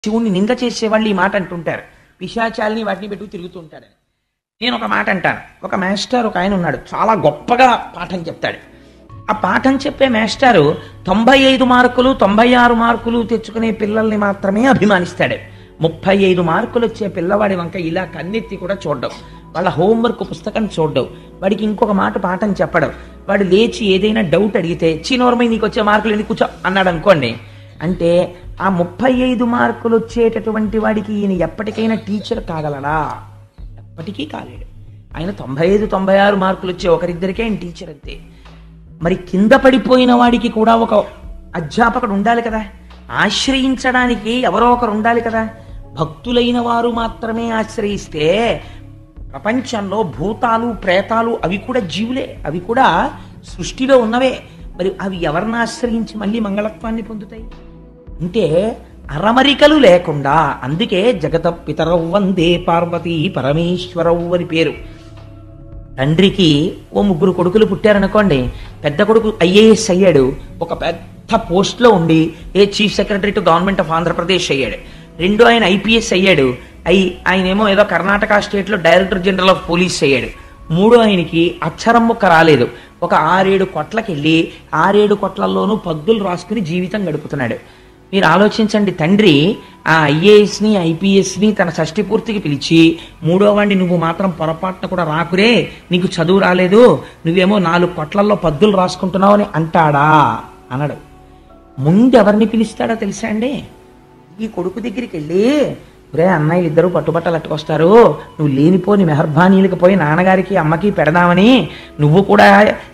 శివుణ్ణి నింద చేసేవాళ్ళు ఈ మాట అంటుంటారు. పిశాచాలని వాటిని పెట్టుకు తిరుగుతుంటాడని. నేను ఒక మాట అంటాను. ఒక మాస్టర్ ఒక ఆయన ఉన్నాడు, చాలా గొప్పగా పాఠం చెప్తాడు. ఆ పాఠం చెప్పే మాస్టారు 95 మార్కులు 96 మార్కులు తెచ్చుకునే పిల్లల్ని మాత్రమే అభిమానిస్తాడు. 35 మార్కులు వచ్చే పిల్లవాడి వంక ఇలా కన్నెత్తి కూడా చూడడం, వాళ్ళ హోంవర్క్ పుస్తకం చూడడం, వాడికి ఇంకొక మాట పాఠం చెప్పడం, వాడు లేచి ఏదైనా డౌట్ అడిగితే చీనోర్మై నీకు వచ్చే మార్కులు ఎందుకు కూర్చో అన్నాడు అనుకోండి, అంటే ఆ 35 మార్కులు వచ్చేటటువంటి వాడికి ఈయన ఎప్పటికైనా టీచర్ కాగలడా? ఎప్పటికీ కాలేడు. ఆయన 95 96 మార్కులు వచ్చే ఒకరిద్దరికే ఆయన టీచర్ అంతే. మరి కింద పడిపోయిన వాడికి కూడా ఒక అధ్యాపకుడు ఉండాలి కదా, ఆశ్రయించడానికి ఎవరో ఒకరు ఉండాలి కదా. భక్తులైన వారు మాత్రమే ఆశ్రయిస్తే ప్రపంచంలో భూతాలు ప్రేతాలు అవి కూడా జీవులే, అవి కూడా సృష్టిలో ఉన్నవే. మరి అవి ఎవరిని ఆశ్రయించి మళ్ళీ మంగళత్వాన్ని పొందుతాయి అంటే అరమరికలు లేకుండా. అందుకే జగత పితరౌ వందే పార్వతీ పరమేశ్వరౌ అని పేరు. తండ్రికి ఓ 3 కొడుకులు పుట్టారనుకోండి, పెద్ద కొడుకు ఐఏఎస్ అయ్యాడు, ఒక పెద్ద పోస్ట్లో ఉండి chief secretary to government of Andhra Pradesh అయ్యాడు. రెండో ఆయన ఐపీఎస్ అయ్యాడు, ఆయనేమో ఏదో కర్ణాటక స్టేట్లో డైరెక్టర్ జనరల్ ఆఫ్ పోలీస్ అయ్యాడు. మూడో ఆయనకి అక్షరం ముక్క రాలేదు, ఒక 6-7 కొట్లకి వెళ్ళి 6-7 కొట్లల్లోనూ పద్దులు రాసుకుని జీవితం గడుపుతున్నాడు. మీరు ఆలోచించండి, తండ్రి ఆ ఐఏఎస్ని ఐపీఎస్ని తన షష్ఠి పూర్తికి పిలిచి, మూడో వాడిని నువ్వు మాత్రం పొరపాటున కూడా రాకురే, నీకు చదువు రాలేదు, నువ్వేమో 4 కొట్లల్లో పద్దులు రాసుకుంటున్నావు అని అంటాడా? అనడు. ముందు ఎవరిని పిలుస్తాడో తెలుసా అండి? ఈ కొడుకు దగ్గరికి వెళ్ళి, రే అన్నయ్య ఇద్దరు పట్టుబట్టలు అట్టుకొస్తారు, నువ్వు లేనిపోని మెహర్బానీలకు పోయి నాన్నగారికి అమ్మకి పెడదామని నువ్వు కూడా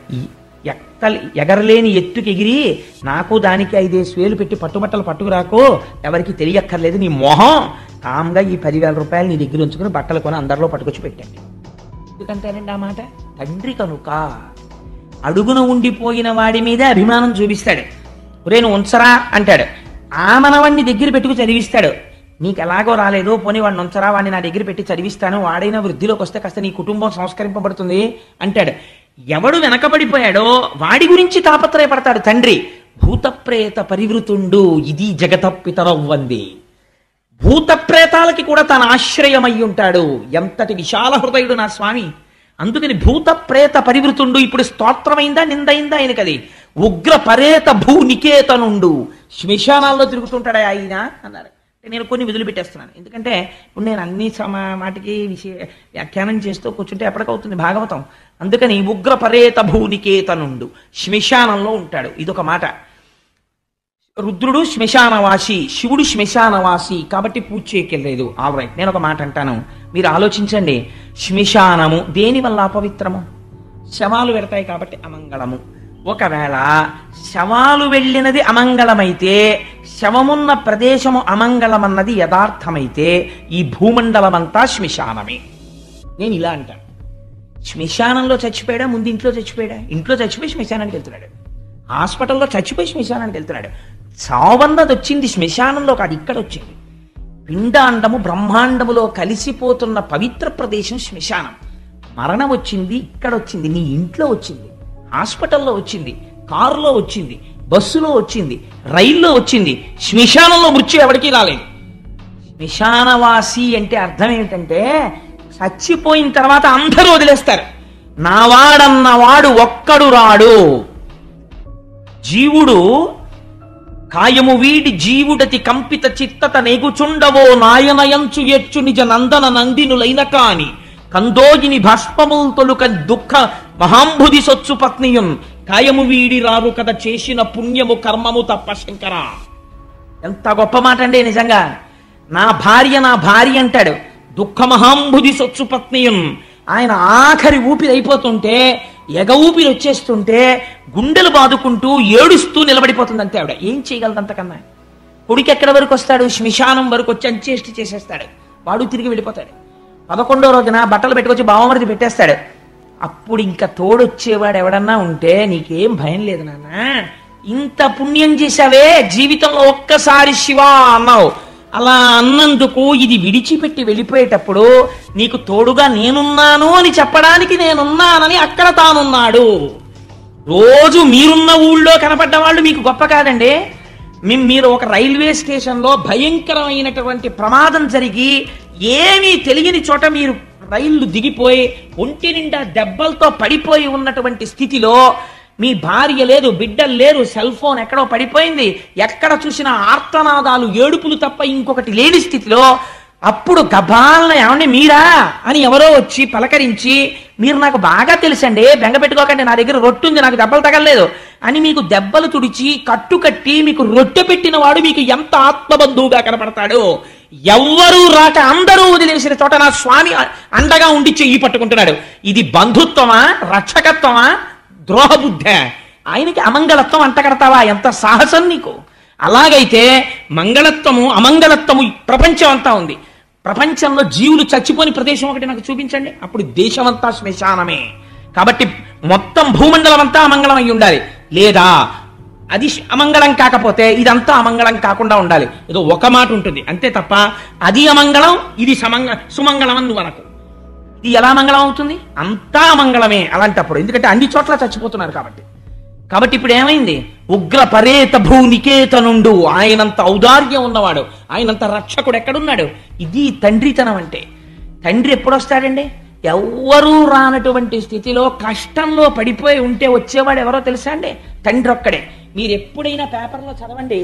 ఎగరలేని ఎత్తుకి ఎగిరి నాకు దానికి 5 వేలు పెట్టి పట్టుబట్టలు పట్టుకురాకు, ఎవరికి తెలియక్కర్లేదు, నీ మొహం కామ్గా ఈ 10,000 రూపాయలు నీ దగ్గర ఉంచుకుని బట్టలు కొని అందరిలో పట్టుకొచ్చి పెట్టండి. ఎందుకంటేనండి ఆ మాట? తండ్రి కనుక అడుగున ఉండిపోయిన వాడి మీదే అభిమానం చూపిస్తాడు. ఒరే నువ్వు ఉంచరా అంటాడు, ఆ మనవాడిని దగ్గర పెట్టుకు చదివిస్తాడు. నీకు ఎలాగో రాలేదు, పోనీ వాడిని ఉంచరా, వాడిని నా దగ్గర పెట్టి చదివిస్తాను, వాడైనా వృద్ధిలోకి వస్తే కాస్త నీ కుటుంబం సంస్కరింపబడుతుంది అంటాడు. ఎవడు వెనకబడిపోయాడో వాడి గురించి తాపత్రయపడతాడు తండ్రి. భూతప్రేత పరివృతుండు, ఇది జగత పితరౌ వందే. భూతప్రేతాలకి కూడా తన ఆశ్రయమై ఉంటాడు. ఎంతటి విశాల హృదయుడు నా స్వామి. అందుకని భూత ప్రేత పరివృతుండు. ఇప్పుడు స్తోత్రమైందా నిందైందా ఆయనకది? ఉగ్ర పరేత భూ నికేతనుండు, శ్మశానాల్లో తిరుగుతుంటాడా ఆయన అన్నారు. నేను కొన్ని విధులు పెట్టేస్తున్నాను, ఎందుకంటే ఇప్పుడు నేను అన్ని మాటికి వ్యాఖ్యానం చేస్తూ కూర్చుంటే ఎప్పటికవుతుంది భాగవతం. అందుకని ఉగ్ర పరేత భూనికేతనుండు, శ్మశానంలో ఉంటాడు. ఇదొక మాట. రుద్రుడు శ్మశానవాసి, శివుడు శ్మశానవాసి, కాబట్టి పూజ చేయకెళ్ళలేదు. ఆల్రైట్, నేను ఒక మాట అంటాను, మీరు ఆలోచించండి. శ్మశానము దేని వల్ల అపవిత్రము? శవాలు పెడతాయి కాబట్టి అమంగళము. ఒకవేళ శవాలు వెళ్ళినది అమంగళమైతే, శవమున్న ప్రదేశము అమంగళమన్నది యథార్థమైతే, ఈ భూమండలమంతా శ్మశానమే. నేను ఇలా అంటాను, శ్మశానంలో చచ్చిపోయాడా, ముందు ఇంట్లో చచ్చిపోయాడా? ఇంట్లో చచ్చిపోయి శ్మశానానికి వెళ్తున్నాడు, హాస్పిటల్లో చచ్చిపోయి శ్మశానానికి వెళ్తున్నాడు. చావన్నది వచ్చింది శ్మశానంలో కాదు, ఇక్కడ వచ్చింది. పిండాండము బ్రహ్మాండములో కలిసిపోతున్న పవిత్ర ప్రదేశం శ్మశానం. మరణం వచ్చింది ఇక్కడ వచ్చింది, నీ ఇంట్లో వచ్చింది, హాస్పిటల్లో వచ్చింది, కారులో వచ్చింది, బస్సులో వచ్చింది, రైల్లో వచ్చింది. శ్మశానంలో మృత్యు ఎవరికీ రాలేదు. శ్మశానవాసి అంటే అర్థం ఏమిటంటే, చచ్చిపోయిన తర్వాత అందరూ వదిలేస్తారు. నావాడన్నవాడు ఒక్కడు రాడు. జీవుడు కాయము వీడి జీవుడతి కంపిత చిత్తత నేగుచుండవో నాయనయంచు ఎచ్చు నిజ నందన నందినులైన కాని కందోగిని భస్మముల్ తొలుక దుఃఖ మహాంబుధి సొచ్చు పత్నియున్ కాయము వీడి రారు కథ చేసిన పుణ్యము కర్మము తప్ప శంకర. ఎంత గొప్ప మాట అండి నిజంగా. నా భార్య అంటాడు, దుఃఖ మహాంబుధి సొచ్చు పత్నియున్. ఆయన ఆఖరి ఊపిరి అయిపోతుంటే, ఎగ ఊపిరి వచ్చేస్తుంటే గుండెలు బాదుకుంటూ ఏడుస్తూ నిలబడిపోతుంది అంతే ఆవిడ. ఏం చేయగలదు అంతకన్నా? కొడుకు ఎక్కడి వరకు వస్తాడు? శ్మశానం వరకు వచ్చి అంచేష్టి చేసేస్తాడు, వాడు తిరిగి వెళ్ళిపోతాడు. 11వ రోజున బట్టలు పెట్టుకొచ్చి బావమరిది పెట్టేస్తాడు. అప్పుడు ఇంకా తోడొచ్చేవాడు ఎవడన్నా ఉంటే, నీకేం భయం లేదు నాన్న, ఇంత పుణ్యం చేశావే, జీవితంలో ఒక్కసారి శివా అన్నావు, అలా అన్నందుకు ఇది విడిచిపెట్టి వెళ్ళిపోయేటప్పుడు నీకు తోడుగా నేనున్నాను అని చెప్పడానికి నేనున్నానని అక్కడ తానున్నాడు. రోజు మీరున్న ఊళ్ళో కనపడ్డ వాళ్ళు మీకు గొప్ప కాదండి. మీరు ఒక రైల్వే స్టేషన్లో భయంకరమైనటువంటి ప్రమాదం జరిగి ఏమీ తెలియని చోట మీరు రైళ్లు దిగిపోయి ఒంటి నిండా దెబ్బలతో పడిపోయి ఉన్నటువంటి స్థితిలో మీ భార్య లేదు, బిడ్డలు లేరు, సెల్ ఫోన్ ఎక్కడో పడిపోయింది, ఎక్కడ చూసినా ఆర్తనాదాలు, ఏడుపులు తప్ప ఇంకొకటి లేని స్థితిలో అప్పుడు గబాలన ఏమండి మీరా అని ఎవరో వచ్చి పలకరించి, మీరు నాకు బాగా తెలుసండి, బెంగ పెట్టుకోకండి, నా దగ్గర రొట్టె ఉంది, నాకు దెబ్బలు తగలలేదు అని మీకు దెబ్బలు తుడిచి కట్టుకట్టి మీకు రొట్టె పెట్టిన వాడు మీకు ఎంత ఆత్మబంధువుగా కనపడతాడు. ఎవ్వరూ రాక అందరూ వదిలేసిన చోట నా స్వామి అండగా ఉండి చెయ్యి పట్టుకుంటున్నాడు. ఇది బంధుత్వమా, రక్షకత్వమా, ద్రోహబుద్ధ? ఆయనకి అమంగళత్వం అంటగడతావా? ఎంత సాహసం నీకు! అలాగైతే మంగళత్వము అమంగళత్వము ప్రపంచం అంతా ఉంది. ప్రపంచంలో జీవులు చచ్చిపోని ప్రదేశం ఒకటి నాకు చూపించండి, అప్పుడు దేశమంతా శ్మశానమే. కాబట్టి మొత్తం భూమండలం అంతా అమంగళం అయి ఉండాలి. లేదా అది అమంగళం కాకపోతే ఇదంతా అమంగళం కాకుండా ఉండాలి. ఏదో ఒక మాట ఉంటుంది అంతే తప్ప అది అమంగళం ఇది సుమంగళం అని నువ్వు అనకు. ఇది ఎలా మంగళం అవుతుంది? అంతా అమంగళమే అలాంటప్పుడు, ఎందుకంటే అన్ని చోట్ల చచ్చిపోతున్నారు కాబట్టి. కాబట్టి ఇప్పుడు ఏమైంది? ఉగ్ర పరేత భూనికేతనుండు, ఆయనంత ఔదార్యం ఉన్నవాడు, ఆయనంత రక్షకుడు ఎక్కడున్నాడు? ఇది తండ్రితనం అంటే. తండ్రి ఎప్పుడు వస్తాడండి? ఎవ్వరూ రానటువంటి స్థితిలో కష్టంలో పడిపోయి ఉంటే వచ్చేవాడు ఎవరో తెలుసా అండి? తండ్రి ఒక్కడే. మీరు ఎప్పుడైనా పేపర్లో చదవండి,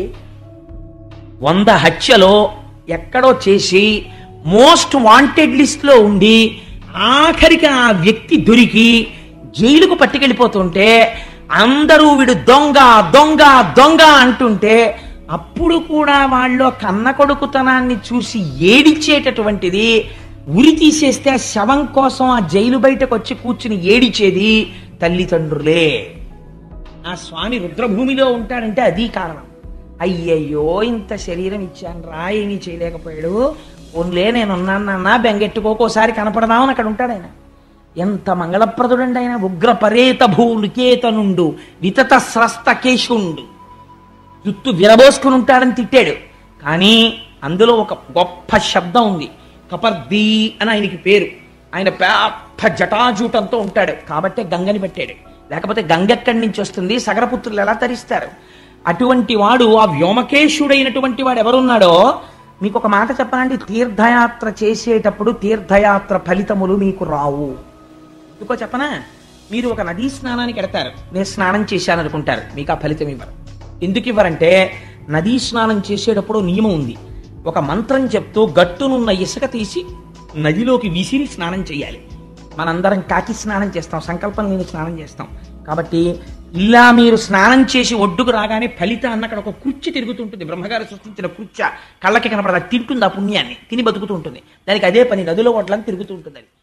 100 హత్యలో ఎక్కడో చేసి మోస్ట్ వాంటెడ్ లిస్ట్ లో ఉండి ఆఖరికి ఆ వ్యక్తి దొరికి జైలుకు పట్టుకెళ్ళిపోతుంటే అందరూ వీడు దొంగ దొంగ దొంగ అంటుంటే అప్పుడు కూడా వాళ్ళు కన్న కొడుకుతనాన్ని చూసి ఏడిచేటటువంటిది, ఉరి తీసేస్తే ఆ శవం కోసం ఆ జైలు బయటకు వచ్చి కూర్చుని ఏడిచేది తల్లిదండ్రులే. ఆ స్వామి రుద్రభూమిలో ఉంటాడంటే అది కారణం. అయ్యయ్యో ఇంత శరీరం ఇచ్చాను రా, ఏమీ చేయలేకపోయాడు, ఓన్లే నేనున్నానన్నా బెంగెట్టుకోకోసారి కనపడదామని అక్కడ ఉంటాడు ఆయన. ఎంత మంగళప్రదుడండి ఆయన. ఉగ్ర పరేత భూనికేతనుండు వితత స్రస్త కేశుండు, జుత్తు విరబోసుకుని ఉంటాడని తిట్టాడు. కానీ అందులో ఒక గొప్ప శబ్దం ఉంది, కపర్దీ అని ఆయనకి పేరు. ఆయన పెద్ద జటాజూటంతో ఉంటాడు కాబట్టి గంగని పెట్టాడు. లేకపోతే గంగ ఎక్కడి నుంచి వస్తుంది? సగరపుత్రులు ఎలా తరిస్తారు? అటువంటి వాడు, ఆ వ్యోమకేశుడైనటువంటి వాడు ఎవరున్నాడో మీకు ఒక మాట చెప్పాలంటే, తీర్థయాత్ర చేసేటప్పుడు తీర్థయాత్ర ఫలితములు మీకు రావు. ఎందుకో చెప్పనా? మీరు ఒక నదీ స్నానానికి వెడతారు, నేను స్నానం చేశాను అనుకుంటారు, మీకు ఆ ఫలితం ఇవ్వరు. ఎందుకు ఇవ్వరంటే నదీ స్నానం చేసేటప్పుడు నియమం ఉంది. ఒక మంత్రం చెప్తూ గట్టునున్న ఇసుక తీసి నదిలోకి విసిరి స్నానం చేయాలి. మనందరం కాకి స్నానం చేస్తాం, సంకల్పం లేని స్నానం చేస్తాం. కాబట్టి ఇలా మీరు స్నానం చేసి ఒడ్డుకు రాగానే ఫలితాన్ని అక్కడ ఒక కుర్చీ తిరుగుతుంటుంది, బ్రహ్మగారు సృష్టించిన కుర్చ, కళ్ళకి కనపడదు, అది తింటుంది, ఆ పుణ్యాన్ని తిని బతుకుతూ ఉంటుంది. దానికి అదే పని, నదిలో ఒడ్లని తిరుగుతూ ఉంటుంది. అది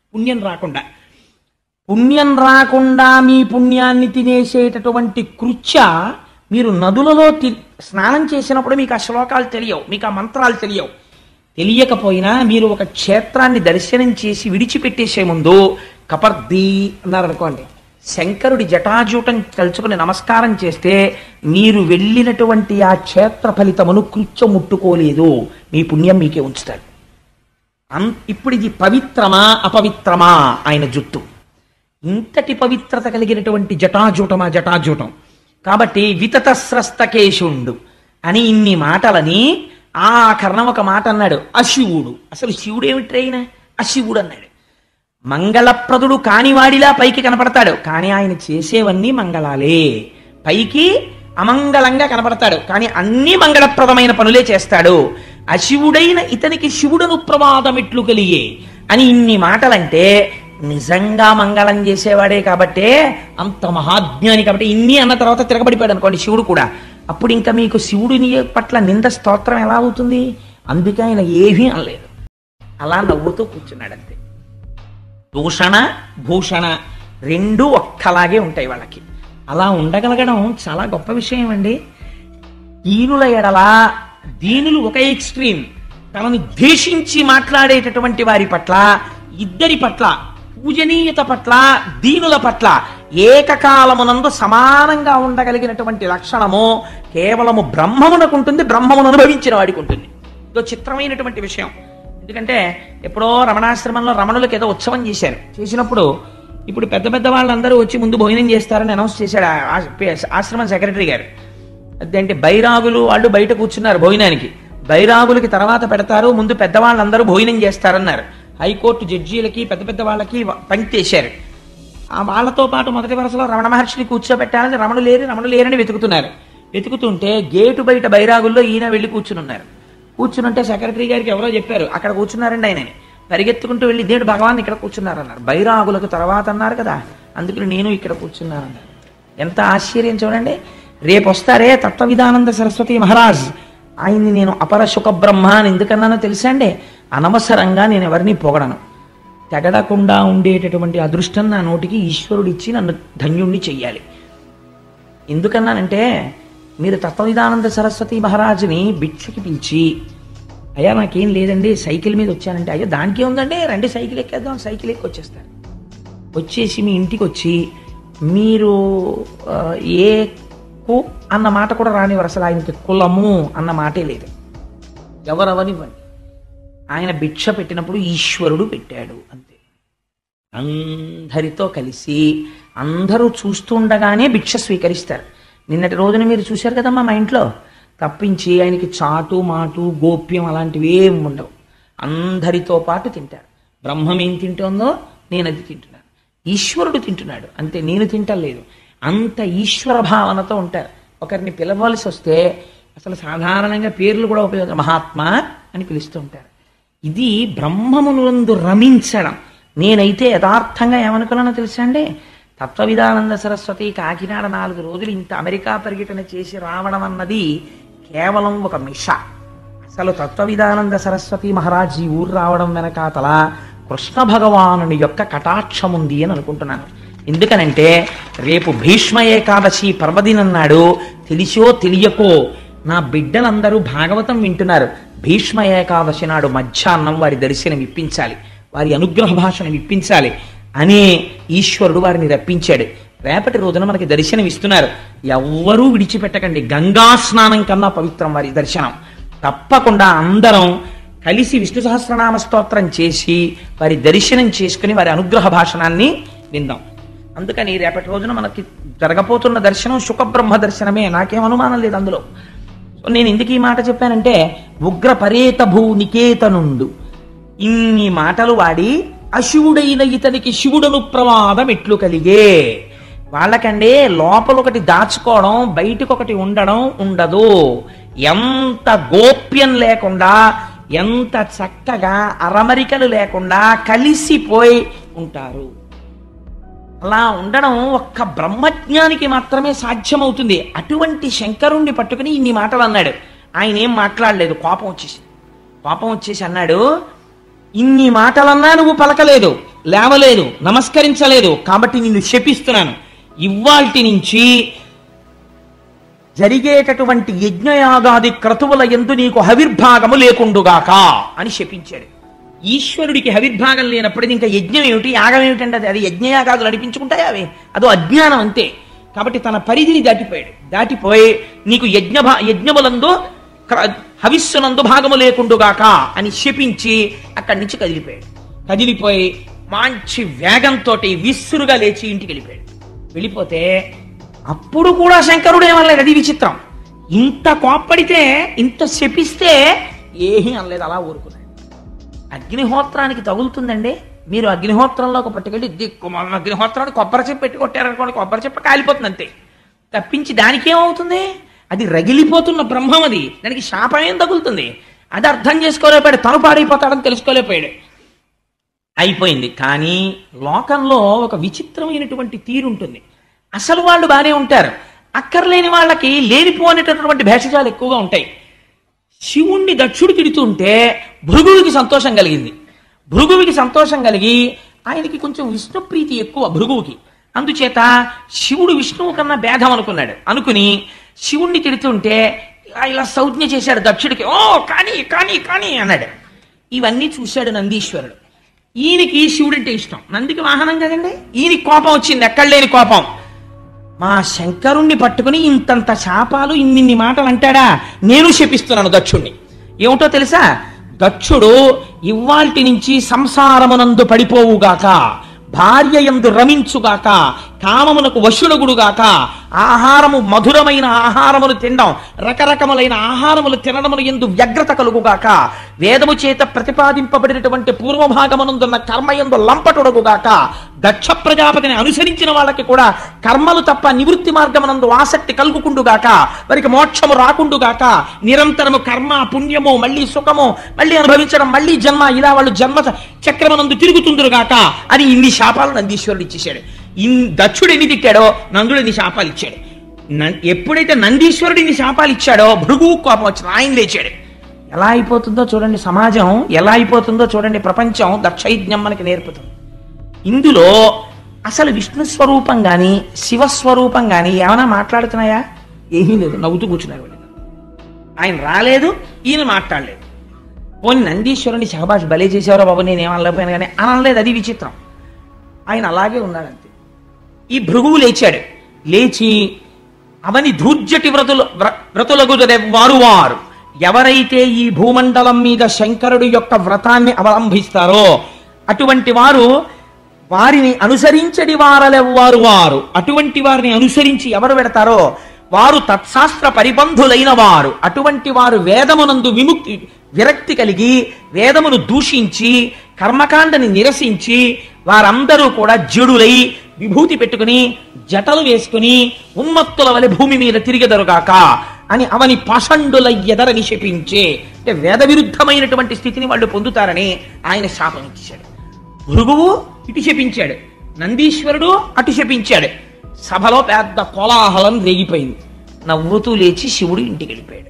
పుణ్యం రాకుండా మీ పుణ్యాన్ని తినేసేటటువంటి కృత్య మీరు నదులలో స్నానం చేసినప్పుడు మీకు ఆ శ్లోకాలు తెలియవు, మీకు ఆ మంత్రాలు తెలియవు. తెలియకపోయినా మీరు ఒక క్షేత్రాన్ని దర్శనం చేసి విడిచిపెట్టేసే ముందు కపర్దీ అన్నారనుకోండి, శంకరుడి జటాజూటం తలుచుకుని నమస్కారం చేస్తే మీరు వెళ్ళినటువంటి ఆ క్షేత్ర ఫలితమును కృత్యం ముట్టుకోలేదు, మీ పుణ్యం మీకే ఉంచుతాడు. ఇప్పుడు ఇది పవిత్రమా అపవిత్రమా? ఆయన జుట్టు ఇంతటి పవిత్రత కలిగినటువంటి జటాజూటం. కాబట్టి వితతస్రస్తకేశుండు అని ఇన్ని మాటలని ఆ కర్ణం ఒక మాట అన్నాడు, అశివుడు. అసలు శివుడు ఏమిట్రైన? అశివుడు అన్నాడు. మంగళప్రదుడు కానివాడిలా పైకి కనపడతాడు, కానీ ఆయన చేసేవన్నీ మంగళాలే. పైకి అమంగళంగా కనపడతాడు, కానీ అన్ని మంగళప్రదమైన పనులే చేస్తాడు. అశివుడైన ఇతనికి శివుడను ప్రమాదమిట్లు కలిగే అని ఇన్ని మాటలంటే నిజంగా మంగళం చేసేవాడే కాబట్టే, అంత మహాజ్ఞాని కాబట్టి. ఇన్ని అన్న తర్వాత తిరగబడిపోయాడు అనుకోండి శివుడు కూడా, అప్పుడు ఇంకా మీకు శివుడిని పట్ల నింద స్తోత్రం ఎలా అవుతుంది? అందుకే ఆయన ఏమీ అనలేదు, అలా నవ్వుతూ కూర్చున్నాడు అంతే. దూషణ భూషణ రెండూ ఒక్కలాగే ఉంటాయి వాళ్ళకి. అలా ఉండగలగడం చాలా గొప్ప విషయం అండి. దీనుల ఎడల దీనులు ఒక ఎక్స్ట్రీమ్, తనని ద్వేషించి మాట్లాడేటటువంటి వారి పట్ల, ఇద్దరి పట్ల, పూజనీయత పట్ల, దీనుల పట్ల ఏకకాలమునందు సమానంగా ఉండగలిగినటువంటి లక్షణము కేవలము బ్రహ్మమునకు ఉంటుంది, బ్రహ్మమును అనుభవించిన వాడికి ఉంటుంది. ఇదో చిత్రమైనటువంటి విషయం. ఎందుకంటే ఎప్పుడో రమణాశ్రమంలో రమణులకు ఏదో ఉత్సవం చేసినప్పుడు ఇప్పుడు పెద్ద పెద్ద వాళ్ళందరూ వచ్చి ముందు భోజనం చేస్తారని అనౌన్స్ చేశాడు ఆశ్రమం సెక్రటరీ గారు. అదేంటి బైరాగులు వాళ్ళు బయట కూర్చున్నారు భోజనానికి. బైరాగులకి తర్వాత పెడతారు, ముందు పెద్దవాళ్ళందరూ భోజనం చేస్తారన్నారు. హైకోర్టు జడ్జీలకి పెద్ద పెద్ద వాళ్ళకి పంక్తేశారు. ఆ వాళ్ళతో పాటు మొదటి వరుసలో రమణ మహర్షిని కూర్చోబెట్టాలని రమణ లేరని వెతుకుతున్నారు. వెతుకుతుంటే గేటు బయట బైరాగుల్లో ఈయన వెళ్ళి కూర్చున్నారు. కూర్చునుంటే సెక్రటరీ గారికి ఎవరో చెప్పారు అక్కడ కూర్చున్నారండి ఆయనని. పరిగెత్తుకుంటూ వెళ్ళి దేవుడు భగవాన్ ఇక్కడ కూర్చున్నారన్నారు. బైరాగులకు తర్వాత అన్నారు కదా, అందుకని నేను ఇక్కడ కూర్చున్నానన్నారు. ఎంత ఆశ్చర్యం చూడండి. రేపు వస్తారే తత్వవిధానంద సరస్వతి మహారాజ్, ఆయన్ని నేను అపర సుఖ బ్రహ్మ అని ఎందుకన్నానో తెలుసా అండి? అనవసరంగా నేను ఎవరిని పొగడను. తెగడకుండా ఉండేటటువంటి అదృష్టం నా నోటికి ఈశ్వరుడు ఇచ్చి నన్ను ధన్యుణ్ణి చెయ్యాలి. ఎందుకన్నానంటే, మీరు తత్వవిధానంద సరస్వతి మహారాజుని భిక్షకి పిలిచి, అయ్యా నాకేం లేదండి సైకిల్ మీద వచ్చానంటే, అయ్యో దానికి ఉందండి రండి సైకిల్ ఎక్కేద్దాం, సైకిల్ ఎక్కి వచ్చేస్తారు. వచ్చేసి మీ ఇంటికి వచ్చి మీరు ఏ కు అన్న మాట కూడా రానివ్వరు. అసలు ఆయనకి కులము అన్న మాటే లేదు. ఎవరెవరివ్వండి, ఆయన భిక్ష పెట్టినప్పుడు ఈశ్వరుడు పెట్టాడు అంతే. అందరితో కలిసి అందరూ చూస్తుండగానే భిక్ష స్వీకరిస్తారు. నిన్నటి రోజున మీరు చూశారు కదమ్మా మా ఇంట్లో. తప్పించి ఆయనకి చాటు మాటు గోప్యం అలాంటివి ఏం ఉండవు. అందరితో పాటు తింటారు. బ్రహ్మం ఏం తింటుందో నేను అది తింటున్నాను, ఈశ్వరుడు తింటున్నాడు అంతే, నేను తింటలేదు. అంత ఈశ్వర భావనతో ఉంటారు. ఒకరిని పిలవలసి వస్తే అసలు సాధారణంగా పేర్లు కూడా ఉపయోగం, మహాత్మా అని పిలుస్తూ ఉంటారు. ఇది బ్రహ్మమునందు రమించడం. నేనైతే యథార్థంగా ఏమనుకున్నానో తెలుసా అండి? తత్వవిధానంద సరస్వతి కాకినాడ 4 రోజులు ఇంత అమెరికా పర్యటన చేసి రావడం అన్నది కేవలం ఒక మిష. అసలు తత్వవిధానంద సరస్వతి మహారాజ్ ఈ ఊరు రావడం వెనకాతల కృష్ణ భగవానుని యొక్క కటాక్షం ఉంది అని అనుకుంటున్నాను. ఎందుకనంటే రేపు భీష్మ ఏకాదశి పర్వదినం నాడు తెలిసో తెలియకో నా బిడ్డలందరూ భాగవతం వింటున్నారు. భీష్మ ఏకాదశి నాడు మధ్యాహ్నం వారి దర్శనం ఇప్పించాలి, వారి అనుగ్రహ భాషను ఇప్పించాలి అనే ఈశ్వరుడు వారిని రప్పించాడు. రేపటి రోజున మనకి దర్శనం ఇస్తున్నారు. ఎవ్వరూ విడిచిపెట్టకండి. గంగా స్నానం కన్నా పవిత్రం వారి దర్శనం. తప్పకుండా అందరం కలిసి విష్ణు సహస్రనామ స్తోత్రం చేసి వారి దర్శనం చేసుకుని వారి అనుగ్రహ భాషణాన్ని విందాం. అందుకని రేపటి రోజున మనకి జరగబోతున్న దర్శనం సుఖబ్రహ్మ దర్శనమే, నాకేం అనుమానం లేదు అందులో. నేను ఎందుకు ఈ మాట చెప్పానంటే, ఉగ్ర పరేత భూ నికేతనుండు ఇన్ని మాటలు వాడి అశివుడైన ఇతనికి శివుడను ప్రమాదం ఎట్లు కలిగే. వాళ్ళకంటే లోపల ఒకటి దాచుకోవడం, బయటకు ఒకటి ఉండడం ఉండదు. ఎంత గోప్యం లేకుండా, ఎంత చక్కగా అరమరికలు లేకుండా కలిసిపోయి ఉంటారు. అలా ఉండడం ఒక్క బ్రహ్మజ్ఞానికి మాత్రమే సాధ్యమవుతుంది. అటువంటి శంకరుణ్ణి పట్టుకుని ఇన్ని మాటలు అన్నాడు. ఆయన ఏం మాట్లాడలేదు, కోపం వచ్చేసి అన్నాడు, ఇన్ని మాటలన్నా నువ్వు పలకలేదు, లేవలేదు, నమస్కరించలేదు, కాబట్టి నిన్ను శపిస్తున్నాను. ఇవ్వాల్టి నుంచి జరిగేటటువంటి యజ్ఞయాగాది క్రతువుల యందు నీకు హవిర్భాగము లేకుండుగాక అని శపించాడు. ఈశ్వరుడికి హవిర్భాగం లేనప్పుడు ఇంకా యజ్ఞం ఏమిటి, యాగం ఏమిటంటే అది యజ్ఞయాగాదులు నడిపించుకుంటాయి, అవి అదో అజ్ఞానం అంతే. కాబట్టి తన పరిధిని దాటిపోయి నీకు యజ్ఞములందు హవిస్సునందు భాగము లేకుండుగాక అని శపించి అక్కడి నుంచి కదిలిపోయి మంచి వేగంతో విస్సురుగా లేచి ఇంటికి వెళ్ళిపోతే అప్పుడు కూడా శంకరుడు ఏమనలేదు. అది విచిత్రం. ఇంత కోప్పడితే, ఇంత శపిస్తే ఏమీ అనలేదు, అలా ఊరుకున్నాడు. అగ్నిహోత్రానికి తగులుతుందండి. మీరు అగ్నిహోత్రంలోకి పట్టుకెళ్ళి అగ్నిహోత్రాన్ని కొబ్బరి చెప్పు పెట్టి కొట్టారనుకోండి, కొబ్బరి చెప్ప కాలిపోతుంది అంతే. తప్పించి దానికేమవుతుంది? అది రగిలిపోతున్న బ్రహ్మం, అది దానికి శాపం ఏం తగులుతుంది? అది అర్థం చేసుకోలేకపోయాడు, తను పాడైపోతాడని తెలుసుకోలేకపోయాడు. అయిపోయింది. కానీ లోకంలో ఒక విచిత్రమైనటువంటి తీరుంటుంది. అసలు వాళ్ళు బాగానే ఉంటారు, అక్కర్లేని వాళ్ళకి లేనిపోనేటటువంటి భేషజాలు ఎక్కువగా ఉంటాయి. శివుణ్ణి దక్షుడు తిడుతుంటే భృగువుకి సంతోషం కలిగింది. భృగువుకి సంతోషం కలిగి ఆయనకి కొంచెం విష్ణుప్రీతి ఎక్కువ భృగువుకి. అందుచేత శివుడు విష్ణువు కన్నా భేదం అనుకుని శివుణ్ణి తిడుతుంటే ఇలా సంజ్ఞ చేశాడు దక్షుడికి. ఓ కానీ కానీ కానీ అన్నాడు. ఇవన్నీ చూశాడు నందీశ్వరుడు. ఈయనకి శివుడు అంటే ఇష్టం, నందికి వాహనం కదండి. ఈయనకి కోపం వచ్చింది, ఎక్కడ లేని కోపం. మా శంకరుణ్ణి పట్టుకుని ఇంతంత శాపాలు, ఇన్ని మాటలు అంటాడా, నేను శపిస్తున్నాను దక్షుణ్ణి. ఏమిటో తెలుసా? దక్షుడు ఇవ్వాల్టి నుంచి సంసారమునందు పడిపోవుగాక, భార్య యందు రమించుగాక, కామమునకు వశుడగుడుగాక, ఆహారము మధురమైన ఆహారములు తినడం, రకరకములైన ఆహారములు తినడములు ఎందు వ్యగ్రత కలుగుగాక, వేదము చేత ప్రతిపాదింపబడినటువంటి పూర్వభాగమునందున్న కర్మయందు లంపటుడగుగాక, దక్ష ప్రజాపతిని అనుసరించిన వాళ్ళకి కూడా కర్మలు తప్ప నివృత్తి మార్గమునందు ఆసక్తి కలుగుకుండుగాక, వారికి మోక్షము రాకుండుగాక, నిరంతరము కర్మ పుణ్యము మళ్ళీ సుఖము మళ్ళీ అనుభవించడం మళ్ళీ జన్మ ఇలా వాళ్ళు జన్మ చక్రమనందు తిరుగుతుందురుగాక అని ఇన్ని శాపాలు నందీశ్వరుడు ఇచ్చేశాడు. దక్షుడు ఎన్ని తిట్టాడో నందుడు ఎన్ని శాపాలు ఇచ్చాడు. ఎప్పుడైతే నందీశ్వరుడు ఇన్ని శాపాలు ఇచ్చాడో భృగువు కోపం వచ్చిన ఆయన లేచాడు. ఎలా అయిపోతుందో చూడండి సమాజం, ఎలా అయిపోతుందో చూడండి ప్రపంచం. దక్షయజ్ఞం మనకి నేర్పుతుంది. ఇందులో అసలు విష్ణు స్వరూపం కానీ శివస్వరూపం కానీ ఏమైనా మాట్లాడుతున్నాయా? ఏమీ లేదు, నవ్వుతూ కూర్చున్నారు వాళ్ళు. ఆయన రాలేదు, ఈయన మాట్లాడలేదు. పోనీ నందీశ్వరుని శహబాష్ భలే చేసేవారో బాబు నేనేం అనలేకపోయాను కానీ అనలేదు, అది విచిత్రం. ఆయన అలాగే ఉన్నాడంతే. ఈ భృగువు లేచాడు. లేచి అవని ధూర్జటి వ్రతులకు వారు ఎవరైతే ఈ భూమండలం మీద శంకరుడు యొక్క వ్రతాన్ని అవలంబిస్తారో అటువంటి వారు, వారిని అనుసరించడి వారు అటువంటి వారిని అనుసరించి ఎవరు పెడతారో వారు తత్శాస్త్ర పరిబంధులైన వారు, అటువంటి వారు వేదమునందు విరక్తి కలిగి వేదమును దూషించి కర్మకాండని నిరసించి వారందరూ కూడా జడులై విభూతి పెట్టుకుని జటలు వేసుకుని ఉన్మత్తుల వలె భూమి మీద తిరిగెదరుగాక అని అవని పాషండుల ఎదరని శపించే, అంటే వేద విరుద్ధమైనటువంటి స్థితిని వాళ్ళు పొందుతారని ఆయన శాపం ఇచ్చాడు. భృగువు ఇటు శపించాడు, నందీశ్వరుడు అటు శపించాడు. సభలో పెద్ద కోలాహలం రేగిపోయింది. నవ్వుతూ లేచి శివుడు ఇంటికి వెళ్ళిపోయాడు.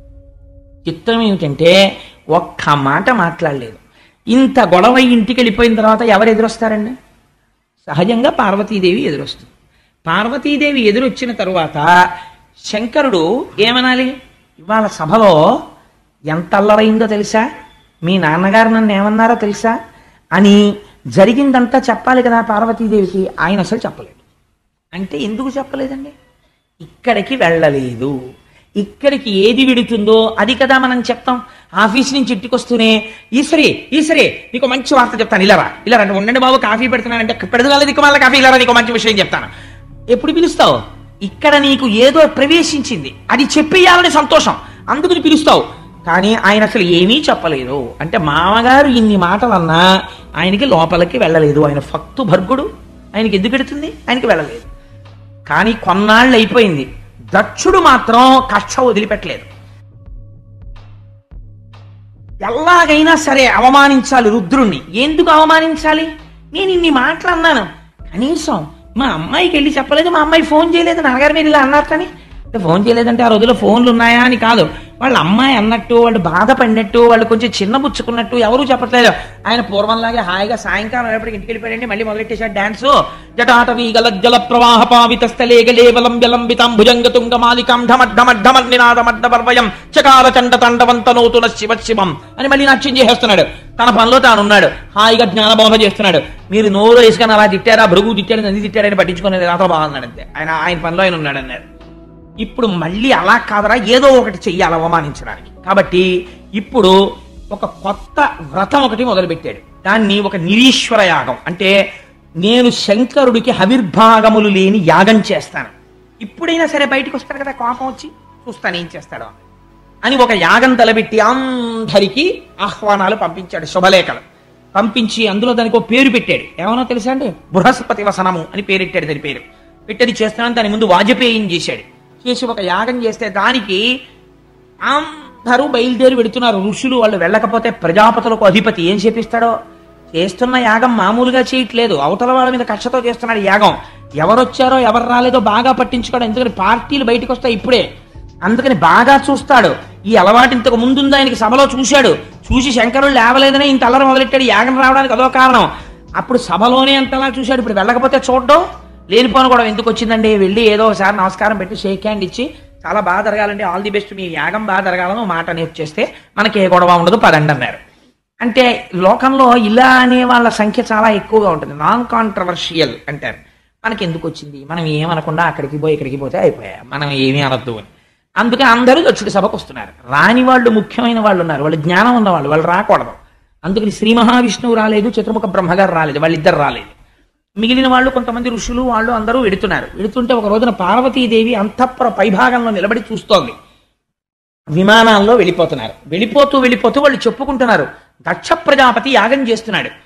చిత్రం ఏమిటంటే ఒక్క మాట మాట్లాడలేదు. ఇంత గొడవ ఇంటికి వెళ్ళిపోయిన తర్వాత ఎవరు ఎదురొస్తారండి? సహజంగా పార్వతీదేవి ఎదురొస్తుంది. పార్వతీదేవి ఎదురొచ్చిన తరువాత శంకరుడు ఏమనాలి? ఇవాళ సభలో ఎంత అల్లరైందో తెలుసా, మీ నాన్నగారు నన్ను ఏమన్నారో తెలుసా అని జరిగిందంతా చెప్పాలి కదా పార్వతీదేవికి. ఆయన అసలు చెప్పలేడు. అంటే ఎందుకు చెప్పలేదండి? ఇక్కడికి వెళ్ళలేదు. ఇక్కడికి ఏది విడుతుందో అది కదా మనం చెప్తాం. ఆఫీస్ నుంచి ఇంటికి వస్తూనే ఈశ్వరి నీకు మంచి వార్త చెప్తాను, ఇలారా అంటే ఉండండి బాబు కాఫీ పెడుతున్నానంటే పెడదలేదు నీకు మళ్ళీ కాఫీ ఇలారా నీకు మంచి విషయం చెప్తాను. ఎప్పుడు పిలుస్తావు? ఇక్కడ నీకు ఏదో ప్రవేశించింది అది చెప్పేయాలని సంతోషం, అందుకని పిలుస్తావు. కానీ ఆయన అసలు ఏమీ చెప్పలేదు. అంటే మామగారు ఇన్ని మాటలన్నా ఆయనకి లోపలికి వెళ్ళలేదు. ఆయన భక్తు భర్గుడు, ఆయనకి ఎందుకు ఎడుతుంది? ఆయనకి వెళ్ళలేదు. కానీ కొన్నాళ్ళు అయిపోయింది. దక్షుడు మాత్రం కక్ష వదిలిపెట్టలేదు. ఎలాగైనా సరే అవమానించాలి రుద్రుణ్ణి. ఎందుకు అవమానించాలి? నేను ఇన్ని మాటలు అన్నాను, కనీసం మా అమ్మాయికి వెళ్ళి చెప్పలేదు, మా అమ్మాయి ఫోన్ చేయలేదు, నాన్నగారు మీరు ఇలా అన్నారు. కానీ ఫోన్ చేయలేదంటే ఆ రోజుల్లో ఫోన్లు ఉన్నాయా అని కాదు, వాళ్ళ అమ్మాయి అన్నట్టు, వాళ్ళు బాధపడినట్టు, వాళ్ళు కొంచెం చిన్నబుచ్చుకున్నట్టు ఎవరూ చెప్పట్లేదు. ఆయన పూర్వంలాగే హాయిగా సాయంకాలం ఎప్పటికి ఇంటికి వెళ్ళిపోయాడండి. మళ్ళీ మొదలెట్టేశాడు డాన్స్. జటాటవీ గల ప్రవాహ పావిత స్థలే గలేవలంబిలంబితం భుజంగతుంగ మాలికం ఢమడ్డమడ్డమడ్డమడ్డమర్వయం చకార చండ తండవంతనోతున శివం అని మళ్ళీ నాట్యం చేసేస్తున్నాడు. తన పనిలో తానున్నాడు, హాయిగా జ్ఞానబోధ చేస్తున్నాడు. మీరు నోరు వేసుకొని అలా తిట్టారా, భృగు తిట్టాడు, నంది తిట్టాడని పట్టించుకునేది రాత్ర బాగున్నాడు అంతే. ఆయన పనిలో ఆయన ఉన్నాడు అన్నారు. ఇప్పుడు మళ్ళీ అలా కాదరా, ఏదో ఒకటి చెయ్యాలి అవమానించడానికి. కాబట్టి ఇప్పుడు ఒక కొత్త వ్రతం ఒకటి మొదలుపెట్టాడు. దాన్ని ఒక నిరీశ్వర యాగం, అంటే నేను శంకరుడికి హవిర్భాగములు లేని యాగం చేస్తాను. ఇప్పుడైనా సరే బయటకు వస్తాడు కదా, కోపం వచ్చి చూస్తాను ఏం చేస్తాడో అని ఒక యాగం తలబెట్టి అందరికీ ఆహ్వానాలు పంపించాడు, శుభలేఖలు పంపించి అందులో దానికి ఒక పేరు పెట్టాడు. ఏమనో తెలుసా అండి? బృహస్పతి వసనము అని పేరెట్టాడు. దాని పేరు పెట్టేది చేస్తున్నాను. దాని ముందు వాజపేయం చేశాడు. చేసి ఒక యాగం చేస్తే దానికి అందరూ బయలుదేరి పెడుతున్నారు. ఋషులు వాళ్ళు వెళ్ళకపోతే ప్రజాపతులకు అధిపతి ఏం చేపిస్తాడో. చేస్తున్న యాగం మామూలుగా చేయట్లేదు, అవతల వాళ్ళ మీద కక్షతో చేస్తున్నాడు యాగం. ఎవరొచ్చారో ఎవరు రాలేదో బాగా పట్టించుకోవడం, ఎందుకని పార్టీలు బయటకు వస్తాయి ఇప్పుడే, అందుకని బాగా చూస్తాడు. ఈ అలవాటు ఇంతకు ముందుంది ఆయనకి. సభలో చూశాడు, చూసి శంకరుడు లేవలేదనే ఇంత అల్లరి మొదలెట్టాడు. యాగం రావడానికి అదో కారణం. అప్పుడు సభలోనే అంతలా చూశాడు. ఇప్పుడు వెళ్ళకపోతే చూడడం లేనిపోను కూడా ఎందుకు వచ్చిందండి? వెళ్ళి ఏదో ఒకసారి నమస్కారం పెట్టి షేక్ హ్యాండ్ ఇచ్చి చాలా బాగా జరగాలండి, ఆల్ ది బెస్ట్, మీ యాగం బాగా జరగాలని మాట నేర్చేస్తే మనకి ఏ గొడవ ఉండదు, పదండి అన్నారు. అంటే లోకంలో ఇలా అనే వాళ్ళ సంఖ్య చాలా ఎక్కువగా ఉంటుంది. నాన్ కాంట్రవర్షియల్ అంటారు. మనకి ఎందుకు వచ్చింది, మనం ఏమనకుండా అక్కడికి పోయి ఇక్కడికి పోతే అయిపోయా, మనం ఏమీ అనద్దు అని. అందుకే అందరూ దక్షుడి సభకు వస్తున్నారు. రాని వాళ్ళు ముఖ్యమైన వాళ్ళు ఉన్నారు, వాళ్ళు జ్ఞానం ఉన్నవాళ్ళు, వాళ్ళు రాకూడదు. అందుకని శ్రీ మహావిష్ణువు రాలేదు, చతుర్ముఖ బ్రహ్మగారు రాలేదు, వాళ్ళిద్దరు రాలేదు. మిగిలిన వాళ్ళు కొంతమంది ఋషులు వాళ్ళు అందరూ వెడుతున్నారు. వెడుతుంటే ఒక రోజున పార్వతీదేవి అంతఃపుర పైభాగంలో నిలబడి చూస్తోంది. విమానాల్లో వెళ్ళిపోతున్నారు. వెళ్ళిపోతూ వెళ్ళిపోతూ వాళ్ళు చెప్పుకుంటున్నారు, దక్ష ప్రజాపతి యాగం చేస్తున్నాడు.